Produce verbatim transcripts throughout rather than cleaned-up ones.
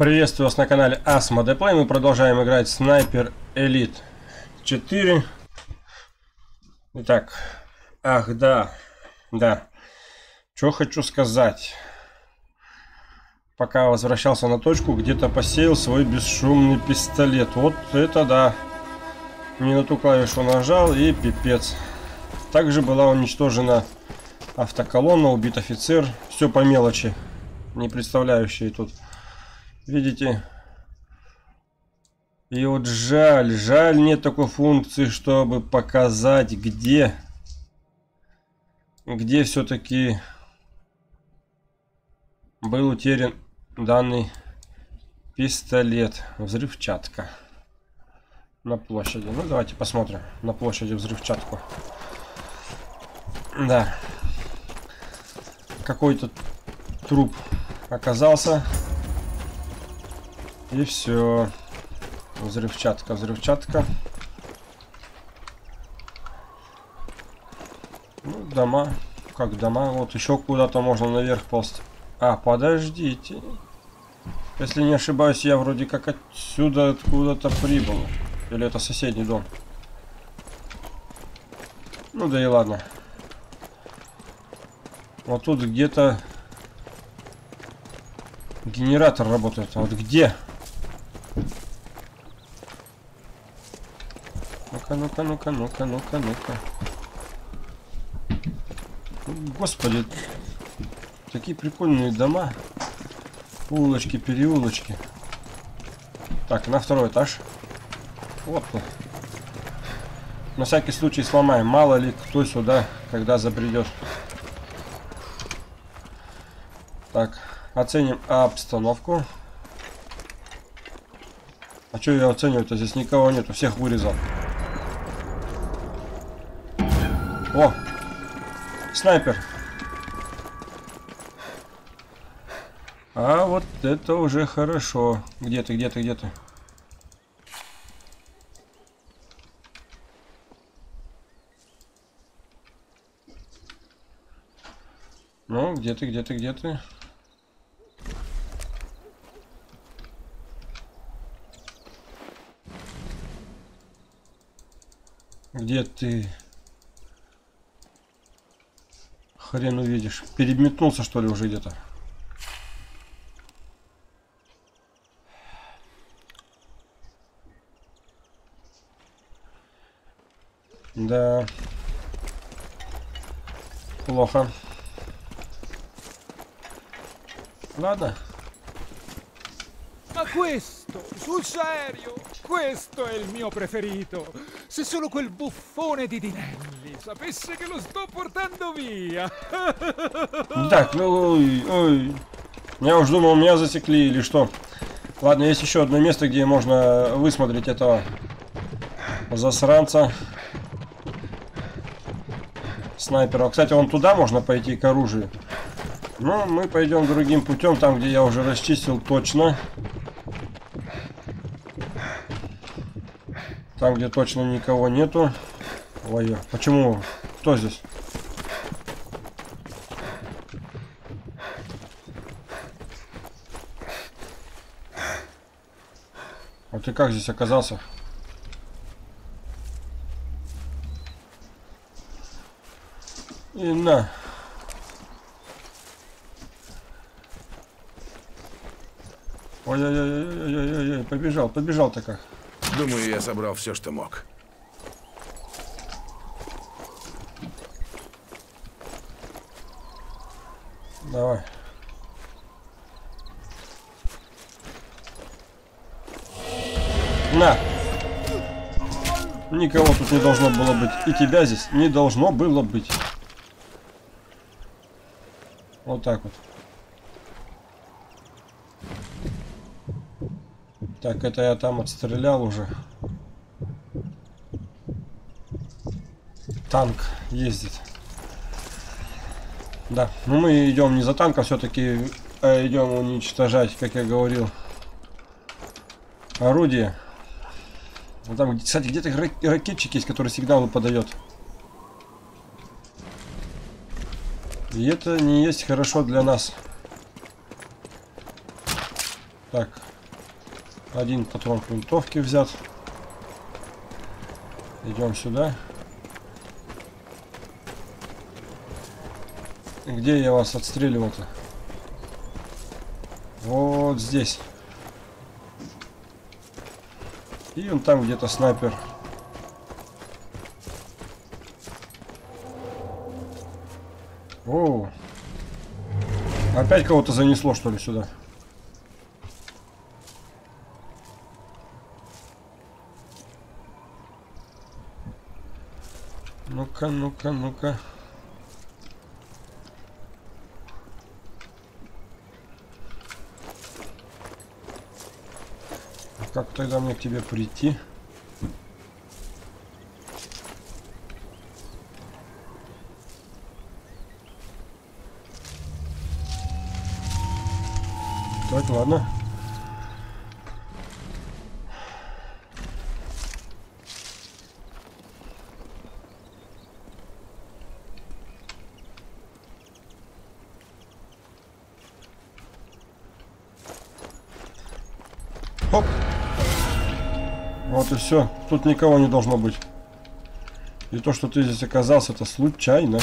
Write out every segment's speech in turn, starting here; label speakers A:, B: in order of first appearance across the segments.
A: Приветствую вас на канале Asmodee. Мы продолжаем играть Sniper Elite четыре. Итак, ах да, да. Что хочу сказать. Пока возвращался на точку, где-то посеял свой бесшумный пистолет. Вот это да. Не на ту клавишу нажал и пипец. Также была уничтожена автоколонна, убит офицер. Все по мелочи, не представляющие тут. Видите? И вот жаль, жаль, нет такой функции, чтобы показать, где, где все-таки был утерян данный пистолет. Взрывчатка на площади. Ну, давайте посмотрим на площади взрывчатку. Да. Какой-то труп оказался. И все. Взрывчатка, взрывчатка. Ну, дома. Как дома? Вот еще куда-то можно наверх ползти. А, подождите. Если не ошибаюсь, я вроде как отсюда откуда-то прибыл. Или это соседний дом? Ну да и ладно. Вот тут где-то генератор работает. А вот где? Ну-ка, ну-ка, ну-ка, ну-ка, ну-ка, ну-ка. Господи, такие прикольные дома. Улочки, переулочки. Так, на второй этаж. Вот. На всякий случай сломаем. Мало ли кто сюда, когда забредет. Так, оценим обстановку. А что я оцениваю-то? Здесь никого нету, всех вырезал. О! Снайпер! А вот это уже хорошо. Где ты, где ты, где ты? Ну, где ты, где ты, где ты? Где ты? Хрен увидишь. Переметнулся, что ли, уже где-то? Да. Плохо. Ладно.
B: Ma questo, sul serio, questo è il mio preferito. Se solo quel buffone di Dinelli sapesse che lo sto portando via.
A: Так, ну, ой, ой. Я уж думал, меня засекли или что. Ладно, есть еще одно место, где можно высмотреть этого засранца. Снайпера. Кстати, вон туда можно пойти к оружию. Но мы пойдем другим путем, там, где я уже расчистил точно. Там, где точно никого нету. Ой, почему? Кто здесь? А ты как здесь оказался? И на. Ой-ой-ой-ой-ой-ой, побежал, побежал-то как.
C: Думаю, я собрал все, что мог.
A: Давай. На! Никого тут не должно было быть. И тебя здесь не должно было быть. Вот так вот. Так, это я там отстрелял уже. Танк ездит. Да, ну мы идем не за танком, все-таки а идем уничтожать, как я говорил, орудие. Вот там, кстати, где-то ракетчик есть, который сигналы подает. И это не есть хорошо для нас. Так, Один патрон к винтовке взят. Идем сюда. Где я вас отстреливал-то? Вот здесь. И он там где-то снайпер. О, опять кого-то занесло, что ли, сюда? Ну-ка, ну-ка, ну-ка. Как тогда мне к тебе прийти? Так, ладно. Хоп. Вот и все. Тут никого не должно быть. И то, что ты здесь оказался, это случайно.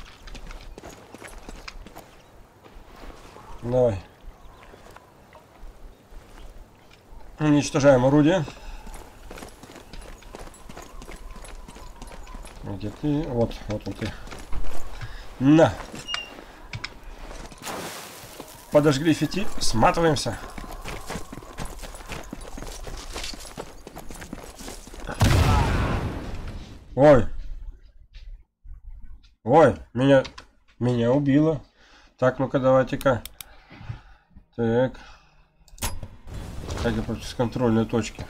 A: Давай. Уничтожаем орудие. Где ты? Вот, вот он ты. На. Подожгли фитиль. Сматываемся. Ой. Ой, меня, меня убило. Так, ну-ка, давайте-ка. Так. Хотя против контрольной точки.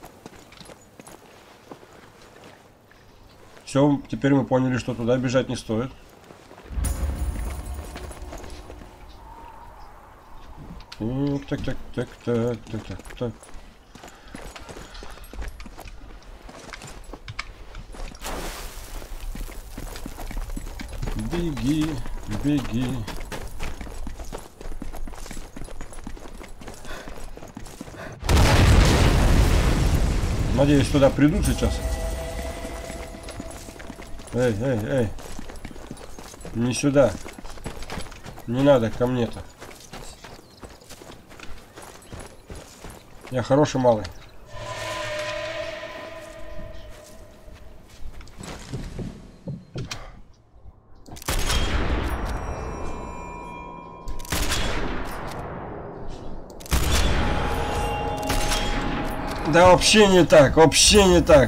A: Все, теперь мы поняли, что туда бежать не стоит. Так, так, так, так, так, так, так. Беги, беги. Надеюсь, туда придут сейчас. Эй, эй, эй. Не сюда. Не надо ко мне-то. Я хороший малый. Да вообще не так, вообще не так.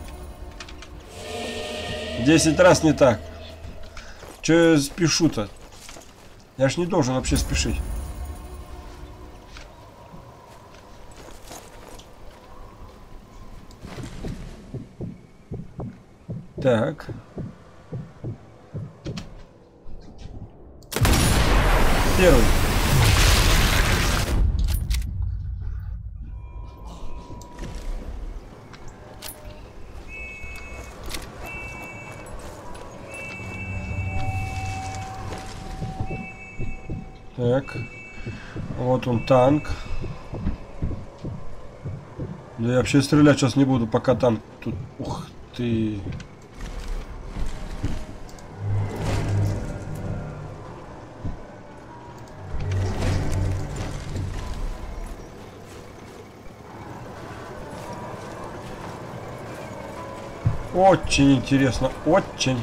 A: Десять раз не так. Че я спешу-то? Я ж не должен вообще спешить. Так. Первый. Так, вот он танк. Да я вообще стрелять сейчас не буду, пока танк тут. Ух ты. Очень интересно, очень.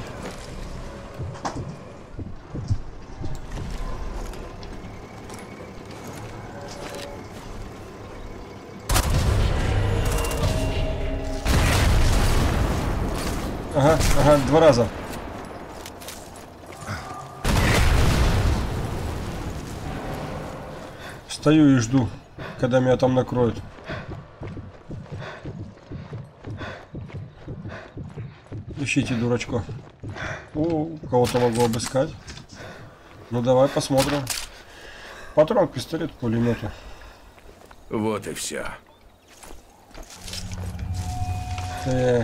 A: Ага, ага, два раза. Стою и жду, когда меня там накроют. Ищите дурачка. О, кого-то могу обыскать. Ну давай посмотрим. Патрон к пистолету, пулемету.
C: Вот и все.
A: Так.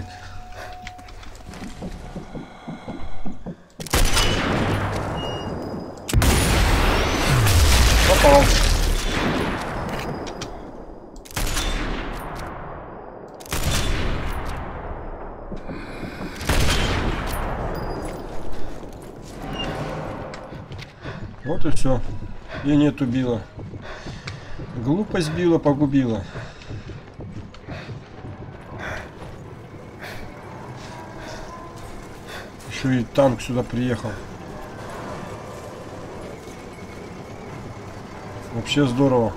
A: Попал. Вот и все. И нету била. Глупость била, погубила. Еще и танк сюда приехал. Вообще здорово.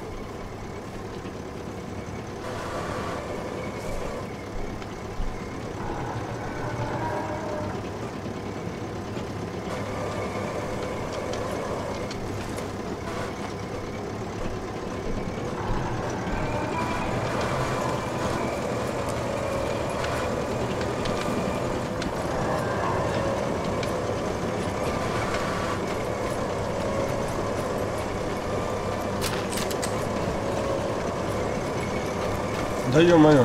A: Да ё-моё.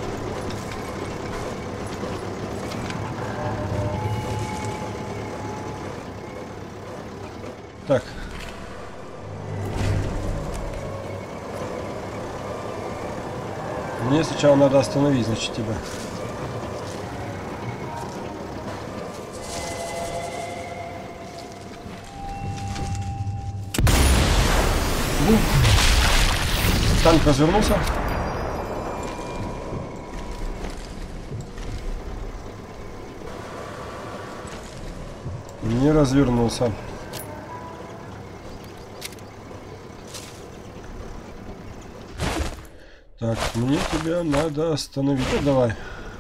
A: Так. Мне сначала надо остановить, значит, тебя. Бух. Танк развернулся. Не развернулся. Так, мне тебя надо остановить. Ну, давай.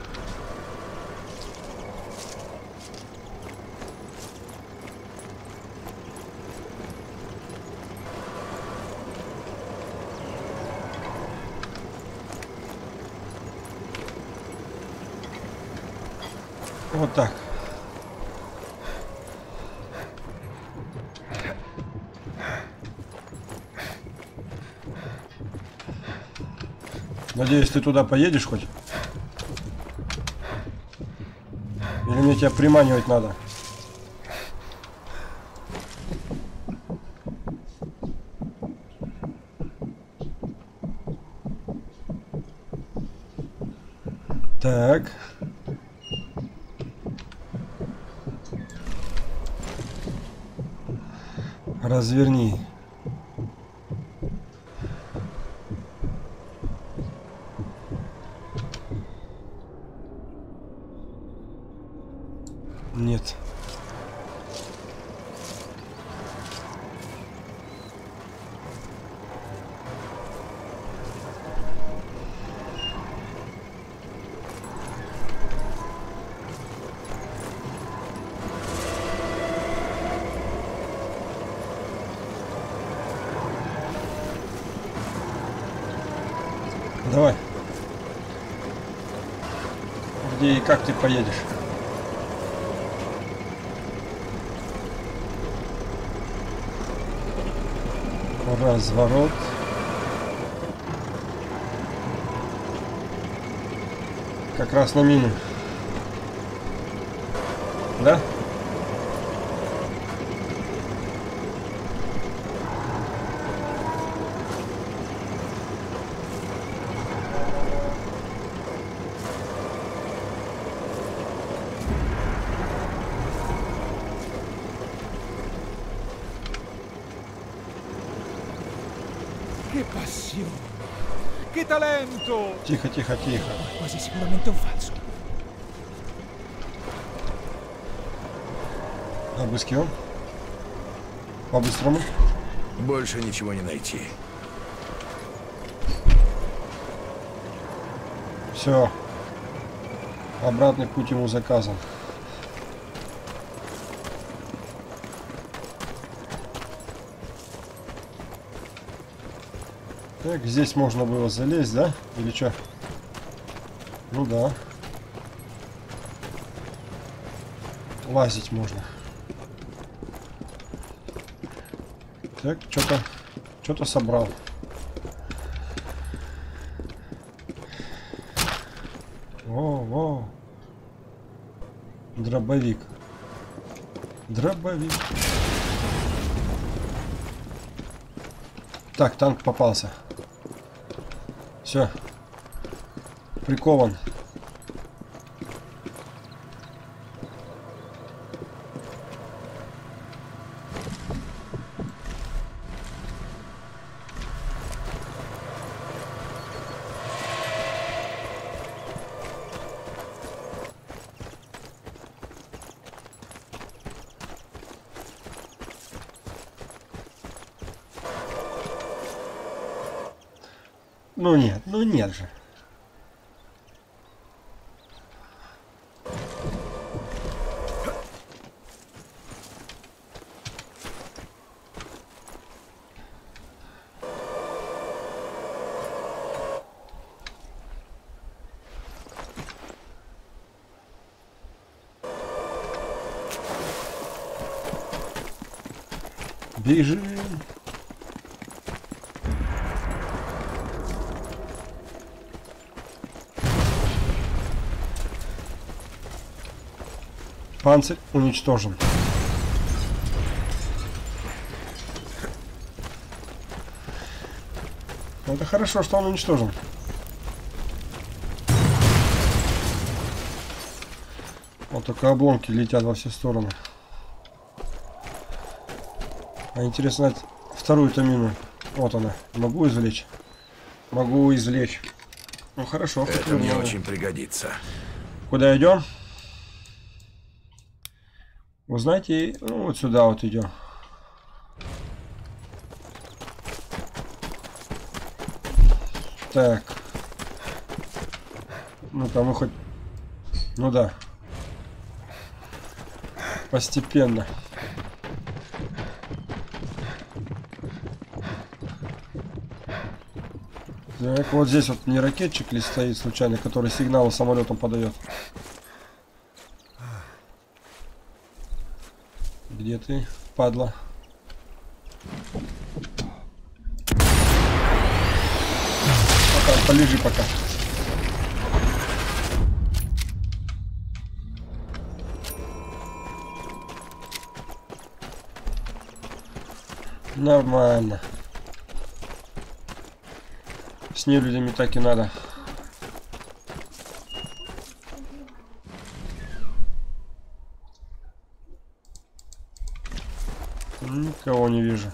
A: Вот так. Надеюсь, ты туда поедешь хоть? Или мне тебя приманивать надо? Так. Разверни. Нет. Давай. Где и как ты поедешь? Разворот. Как раз на мину. Да?
B: Che passione! Che talento!
A: Тихо, тихо, tихо.
B: Quasi sicuramente un falso.
A: Обыскиваем. По-быстрому.
C: Больше ничего не найти.
A: Все. Обратный путь ему заказан. Так, здесь можно было залезть, да? Или что? Ну да. Лазить можно. Так, что-то что-то собрал. О, о. Дробовик. Дробовик. Так, танк попался. Все. Прикован. ну нет, ну нет же. Бежим. Панцирь уничтожен. Это хорошо, что он уничтожен. Вот только обломки летят во все стороны. А интересно, вторую-то мину. Вот она. Могу извлечь? Могу извлечь. Ну хорошо.
C: Это мне очень пригодится.
A: Куда идем? Вы знаете, ну вот сюда вот идем. Так. Ну-ка, мы хоть... Ну да. Постепенно. Так, вот здесь вот не ракетчик ли стоит случайно, который сигналы самолетом подает? Где ты, падла? Пока, полежи пока. Нормально. С нелюдями так и надо. Никого не вижу.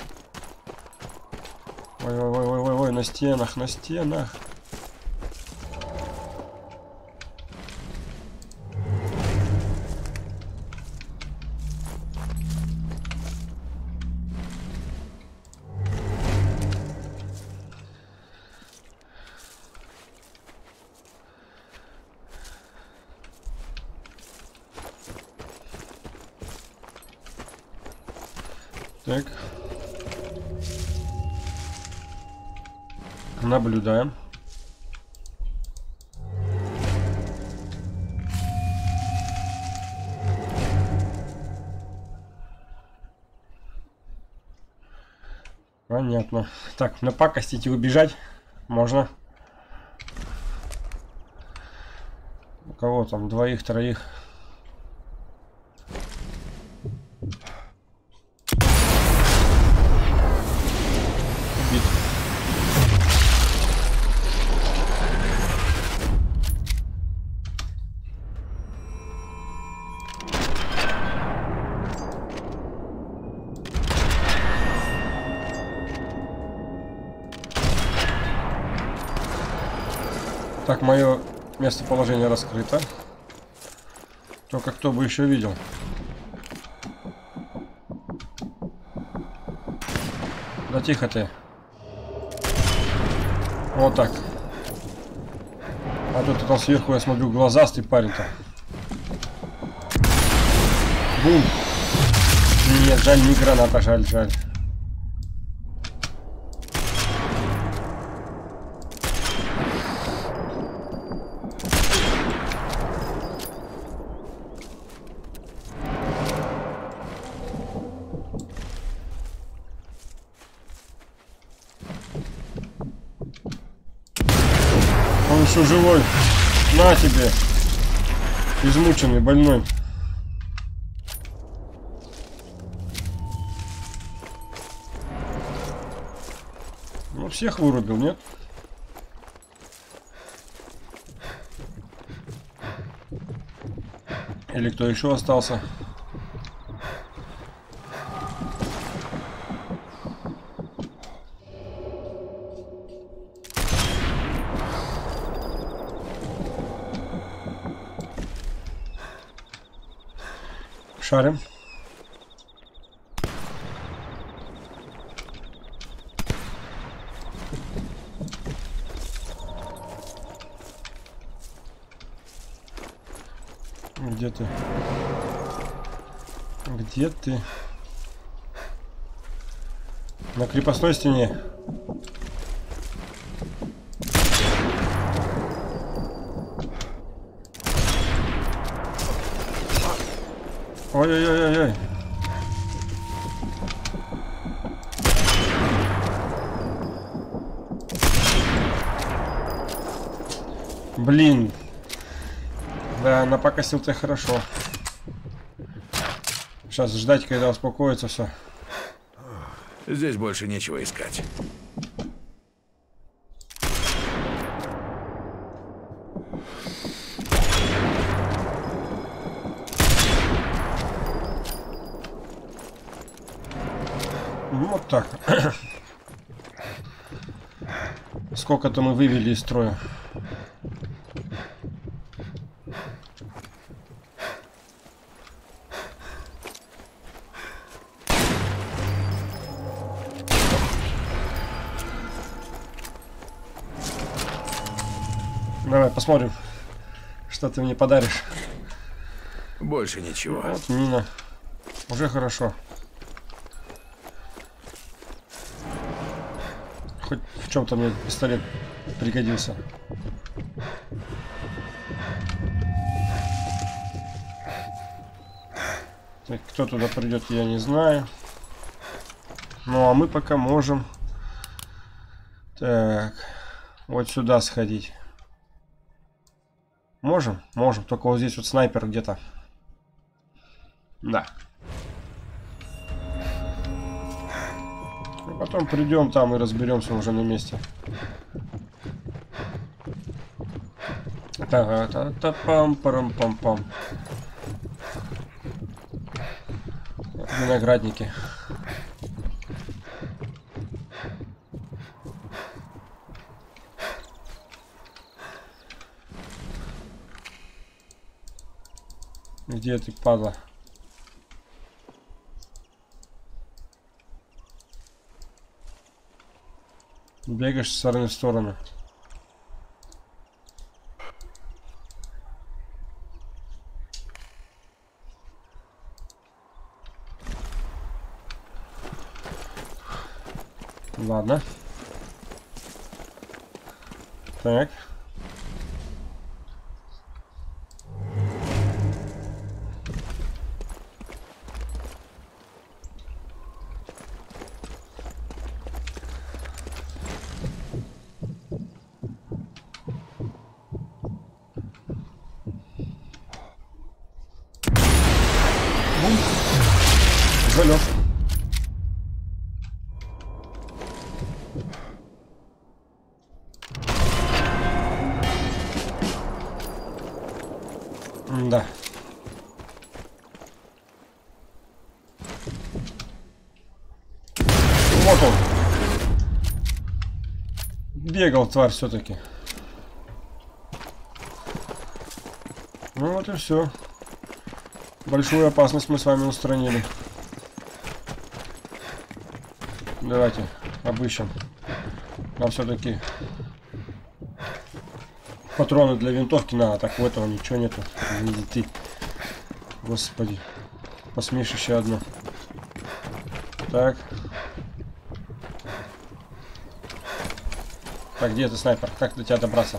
A: Ой, ой, ой, ой, ой, на стенах, на стенах. Так. Наблюдаем. Понятно. Так, напакостить и убежать можно. У кого там? Двоих, троих. Так, мое местоположение раскрыто. Только кто бы еще видел. Да тихо ты. Вот так. А тут там сверху я смотрю глазастый парень-то. Бум. Нет, жаль, не граната, жаль, жаль. Он еще живой. На тебе. Измученный, больной. Ну, всех вырубил, нет? Или кто еще остался? Шарим. Где ты? На крепостной стене. Ой-ой-ой-ой-ой. Блин. Да, напакостил ты хорошо. Сейчас ждать, когда успокоится все.
C: Здесь больше нечего искать.
A: Ну, вот так. Сколько-то мы вывели из строя. Давай посмотрим, что ты мне подаришь.
C: Больше ничего.
A: Вот мина. Уже хорошо. Хоть в чем-то мне пистолет пригодился. Так, кто туда придет, я не знаю. Ну а мы пока можем. Так, вот сюда сходить. Можем? Можем. Только вот здесь вот снайпер где-то. Да. А потом придем там и разберемся уже на месте. Та-та-та-пам-парам-пам-пам. Виноградники. Где ты, падла? Бегаешь с стороны в сторону. Ладно. Так. Залез. Да. Вот он. Бегал, тварь, все-таки. Ну вот и все. Большую опасность мы с вами устранили. Давайте обыщем. Нам все-таки патроны для винтовки надо. Так, у этого ничего нету. Не ты. Господи. Посмешище одно. Так. Так, где ты, снайпер? Как до тебя добраться?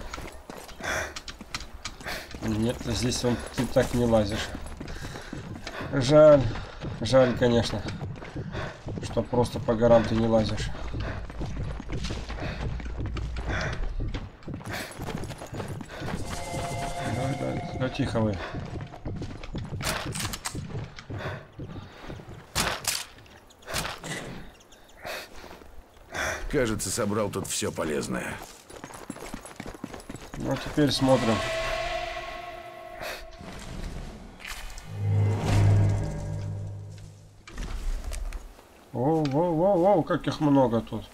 A: Нет, здесь он, ты так не лазишь. Жаль. Жаль, конечно. Что просто по горам ты не лазишь. Да, да, да, тихо вы.
C: Кажется, собрал тут все полезное.
A: Ну, теперь смотрим. Воу, воу, воу, воу, как их много тут.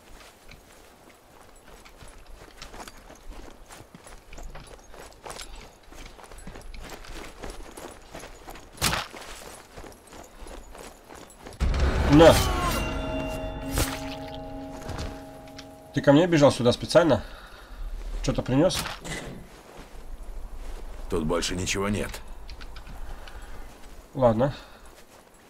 A: На! Ты ко мне бежал сюда специально? Что-то принес?
C: Тут больше ничего нет.
A: Ладно.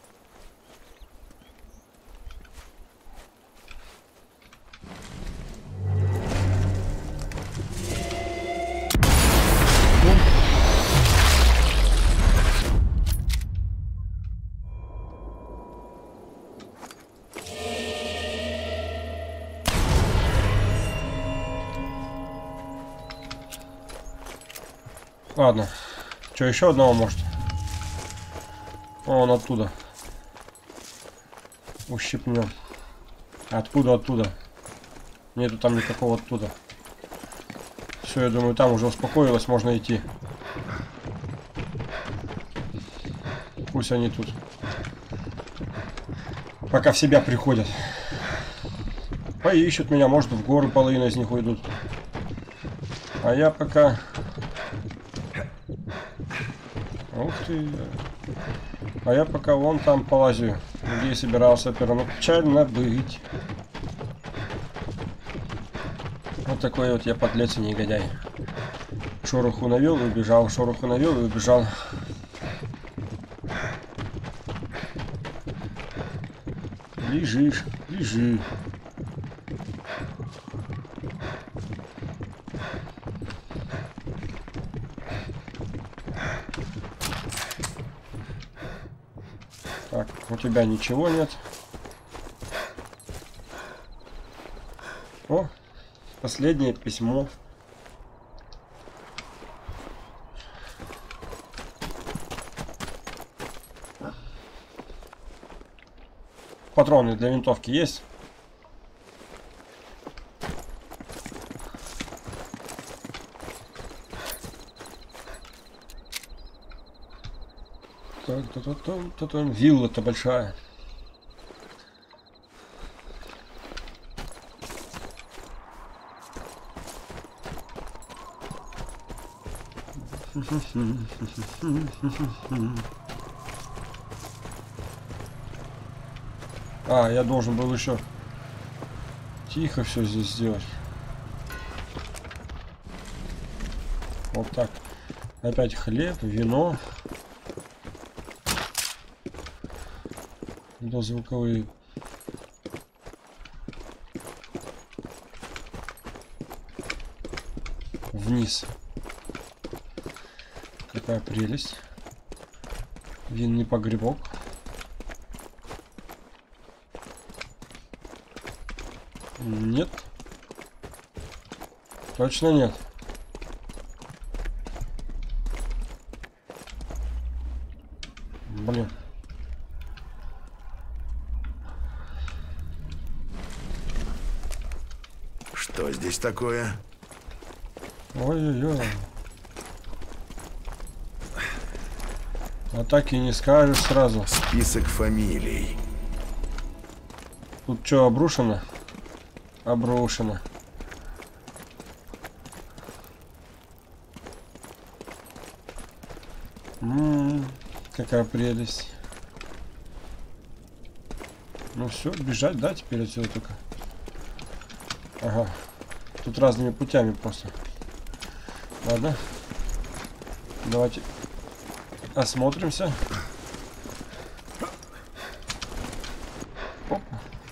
A: Ладно. Что, еще одного может? О, он оттуда. Ущипнем. Откуда, оттуда? Нету там никакого оттуда. Все, я думаю, там уже успокоилось, можно идти. Пусть они тут. Пока в себя приходят. Поищут меня, может, в горы половина из них уйдут. А я пока... Ух ты. А я пока вон там полазю, где я собирался первоначально быть. Вот такой вот я подлец и негодяй. Шороху навел и убежал, шороху навел и убежал. Лежишь, лежи. Так, у тебя ничего нет. О, последнее письмо. Патроны для винтовки есть? Так, та та та та та вилла-то большая. А, я должен был еще тихо все здесь сделать. Вот так. Опять хлеб, вино. Дозвуковые. Вниз. Какая прелесть. Винный погребок. Нет. Точно нет. Блин.
C: Что здесь такое?
A: Ой-ой-ой. А так и не скажешь сразу.
C: Список фамилий.
A: Тут что, обрушено? Обрушено. М-м, какая прелесть. Ну все, бежать, да, теперь отсюда только. Ага. Тут разными путями просто. Ладно. Давайте осмотримся. Оп.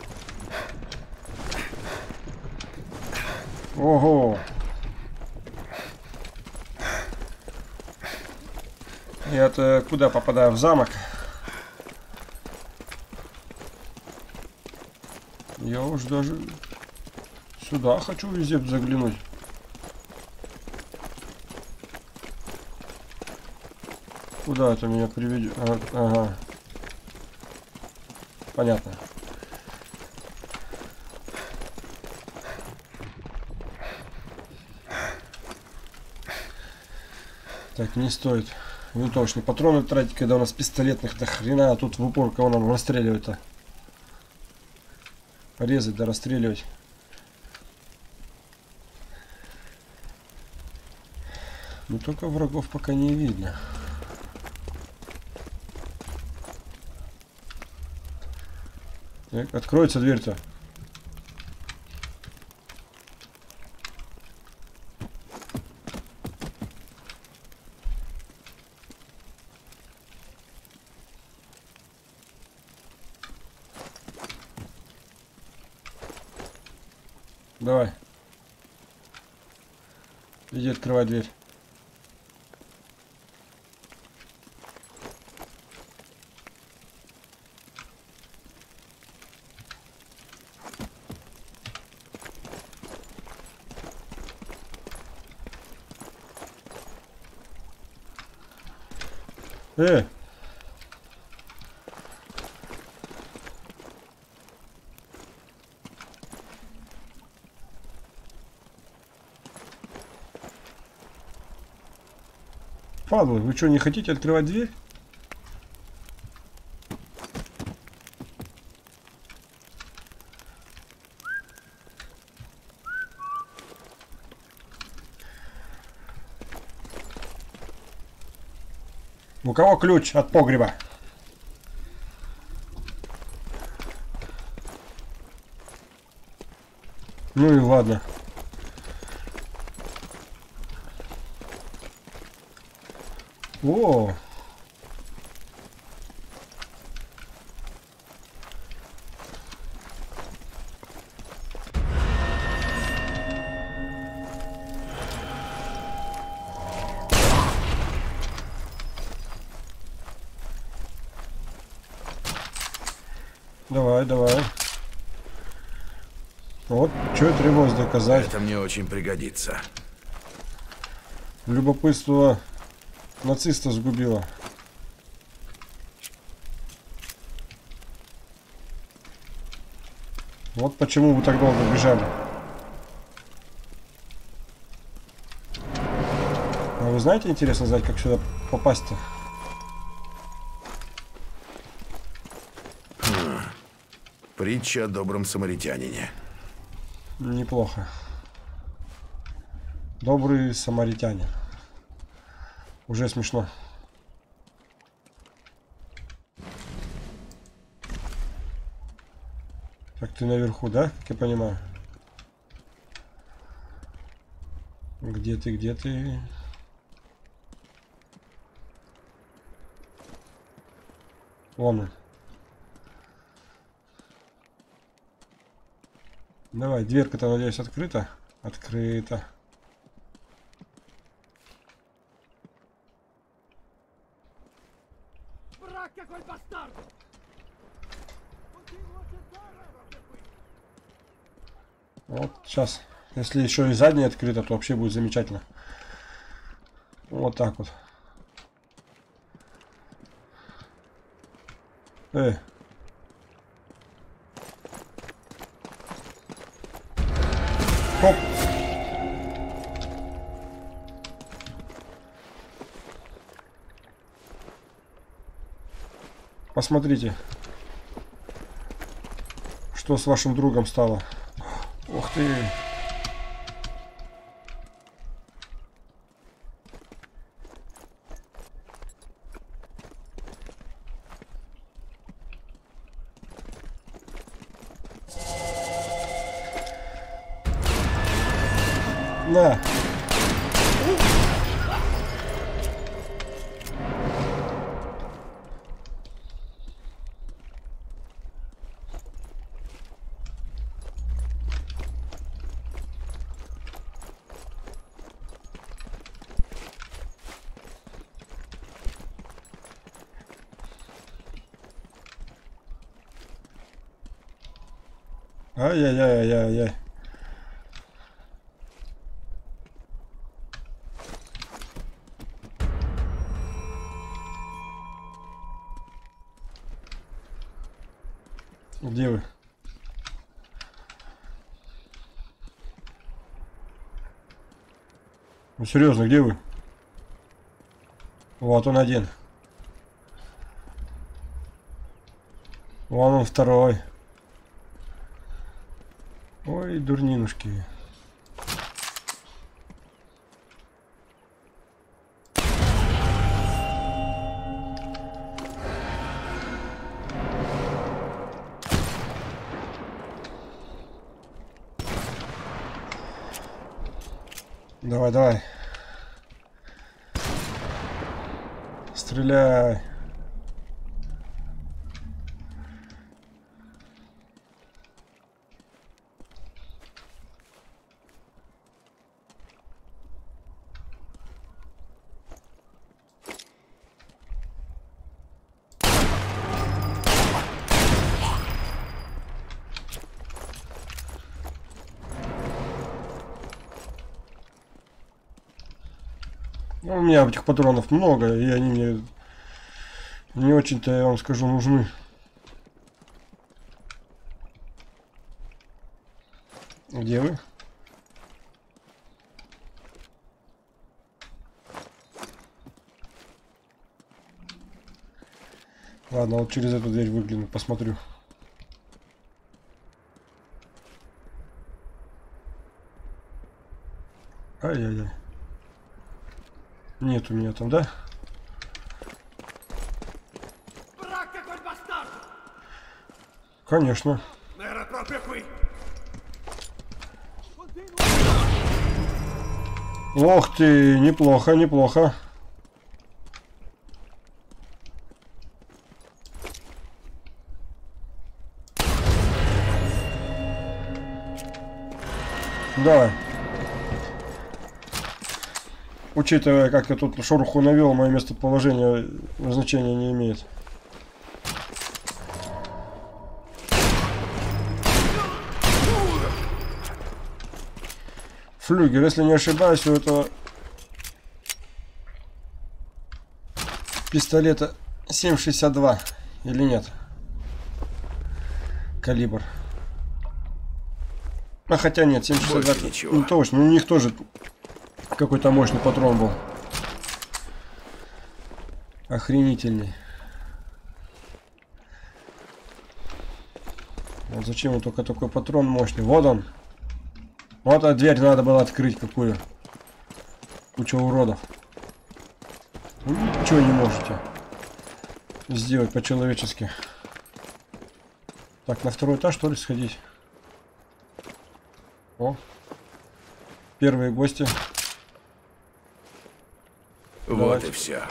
A: Ого. Я-то куда попадаю? В замок? Я уж даже сюда хочу везде заглянуть. Куда это меня приведет? Ага, ага. Понятно. Так, не стоит винтовочные патроны тратить, когда у нас пистолетных до хрена, а тут в упор кого нам расстреливать-то? Резать да расстреливать. Но только врагов пока не видно. Так, откроется дверь-то. Давай. Иди открывай дверь. Э! Падлы, вы что, не хотите открывать дверь? У кого ключ от погреба? Ну и ладно. О! Давай, давай. Вот, что и требовалось доказать.
C: Это мне очень пригодится.
A: Любопытство нациста сгубило. Вот почему вы так долго бежали. А вы знаете, интересно знать, как сюда попасть-то?
C: Притча о добром самаритянине.
A: Неплохо. Добрый самаритянин. Уже смешно. Так, ты наверху, да? Как я понимаю. Где ты, где ты? Вон он. Давай, дверка-то, надеюсь, открыта? Открыта. Вот, сейчас. Если еще и задняя открыта, то вообще будет замечательно. Вот так вот. Эй. Хоп. Посмотрите, что с вашим другом стало. Ух ты. На. Ай-яй-яй-яй-яй. Где вы? Ну серьезно, где вы? Вот он один. Вон он второй. Ой, дурнинушки. Давай, давай. Стреляй. Ну, у меня этих патронов много, и они мне Не очень-то, я вам скажу, нужны. Где вы? Ладно, вот через эту дверь выгляну, посмотрю. Ай-яй-яй. Нет у меня там, да? Конечно. Ох ты, неплохо, неплохо. Давай. Учитывая, как я тут шороху навел, мое местоположение значения не имеет. Флюгер, если не ошибаюсь, у этого пистолета семь шестьдесят два или нет? Калибр. А хотя нет, семь шестьдесят два. Ну, точно, у них тоже какой-то мощный патрон был. Охренительный. Вот зачем он только такой патрон мощный? Вот он. Вот, а дверь надо было открыть какую. Куча уродов. Вы ничего не можете сделать по-человечески. Так, на второй этаж, что ли, сходить? О. Первые гости.
C: Вот
A: Давайте.
C: И все.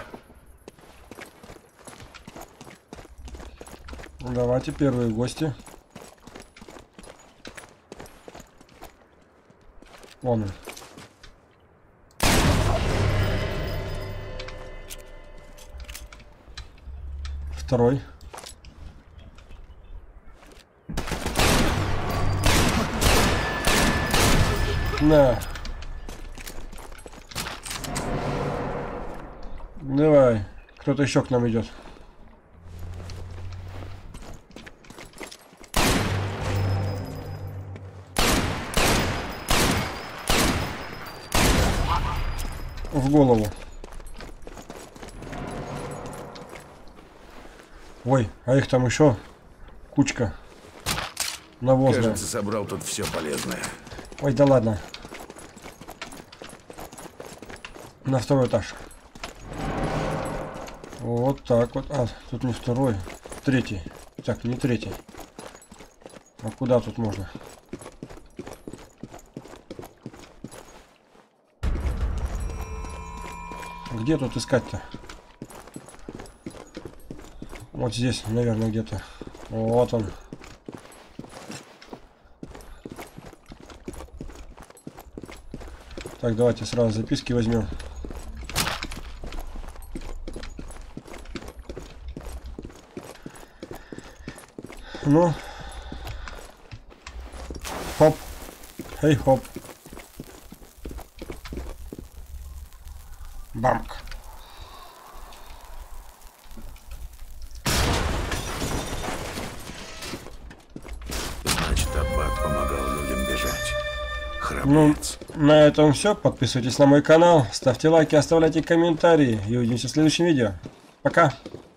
A: Давайте, первые гости. Вон он. Второй. На. Давай. Кто-то еще к нам идет. В голову. Ой, а их там еще кучка навозная.
C: Кажется, собрал тут все полезное.
A: Ой, да ладно. На второй этаж. Вот так вот. А, тут не второй, третий. Так, не третий. А куда тут можно? Где тут искать-то? Вот здесь, наверное, где-то. Вот он. Так, давайте сразу записки возьмем. Ну. Хоп. Эй, хоп. Бамк.
C: Значит, Аббат помогал людям бежать.
A: Ну,
C: Храбрец.
A: на этом все. Подписывайтесь на мой канал, ставьте лайки, оставляйте комментарии. И увидимся в следующем видео. Пока.